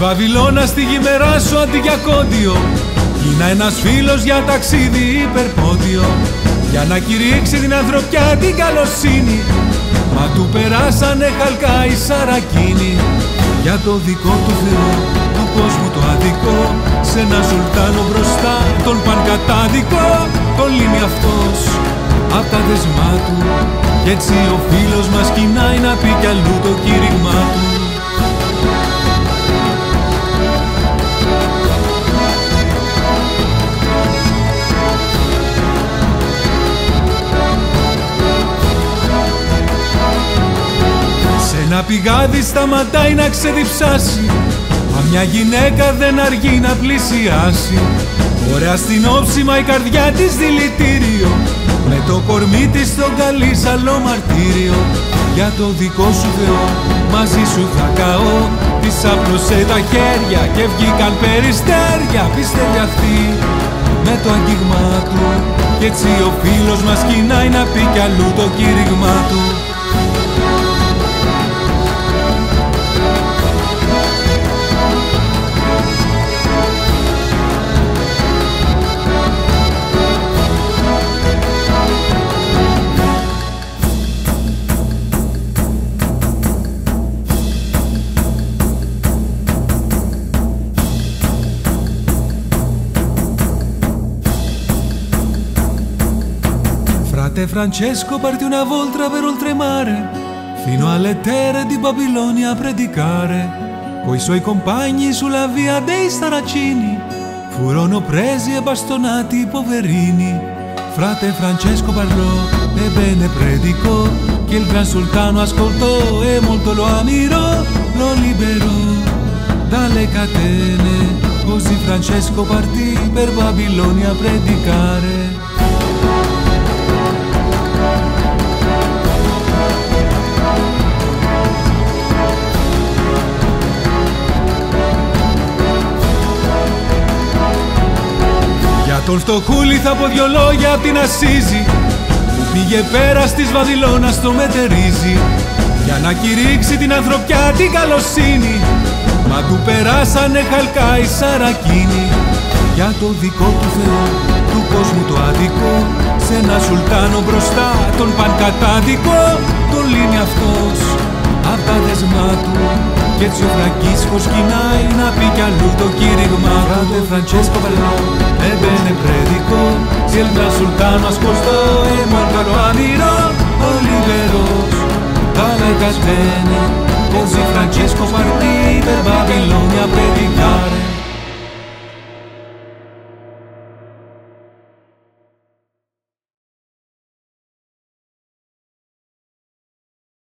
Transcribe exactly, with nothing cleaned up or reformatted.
Βαβυλώνα στη γημερά σου αντί για κόντιο, είναι ένας φίλος για ταξίδι υπερπόντιο, για να κηρύξει την ανθρωπιά την καλοσύνη. Μα του περάσανε χαλκά οι σαρακίνοι, για το δικό του Θεό του κόσμου το αδικό, σε ένα σουλτάνο μπροστά τον πανκατάδικο. Τον λύνει αυτός απ' τα δεσμά του, κι έτσι ο φίλος μας κοινάει να πει κι αλλού το κήρυγμά του. Ένα πηγάδι σταματάει να ξεδιψάσει, μα μια γυναίκα δεν αργεί να πλησιάσει. Ωραία στην όψιμα η καρδιά της δηλητήριο, με το κορμί της τον καλεί σ' άλλο μαρτύριο. Για το δικό σου Θεό μαζί σου θα καώ, της άπλωσε τα χέρια και βγήκαν περιστέρια. Πιστεύει αυτή με το αγγίγμα του, κι έτσι ο φίλος μας κοινάει να πει κι αλλού το κήρυγμά του. Frate Francesco partì una volta per oltremare, fino alle terre di Babilonia a predicare. Coi suoi compagni sulla via dei Saracini furono presi e bastonati i poverini. Frate Francesco parlò e bene predicò, che il gran sultano ascoltò e molto lo ammirò. Lo liberò dalle catene, così Francesco partì per Babilonia a predicare. Τον φτωχούλη θα πω δυο λόγια απ' την Ασσίζη, που πήγε πέρα της Βαβυλώνας το μετερίζει, για να κηρύξει την ανθρωπιά την καλοσύνη. Μα του περάσανε χαλκά οι σαρακίνοι, για το δικό του Θεό του κόσμου το αδικό, σε ένα σουλτάνο μπροστά τον πανκατάδικο. Τον λύνει αυτός απ' τα δεσμά του, κι έτσι ο Φραγκίσκος κοινάει να πει κι αλλού το κήρυγμά του. Frate Francesco parlò e bene predicò, che il gran sultano ascoltò e molto lo ammirò. Lo liberò dalle catene, così Francesco partì per Babilonia a predicare.